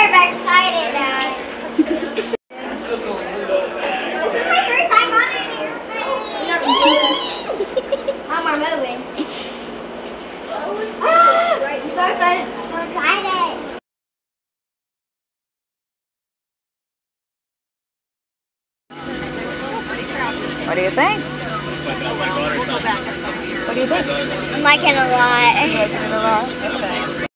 excited, Dad. This is my first time on it. Mom, we're moving. I'm so excited. I'm so excited. What do you think?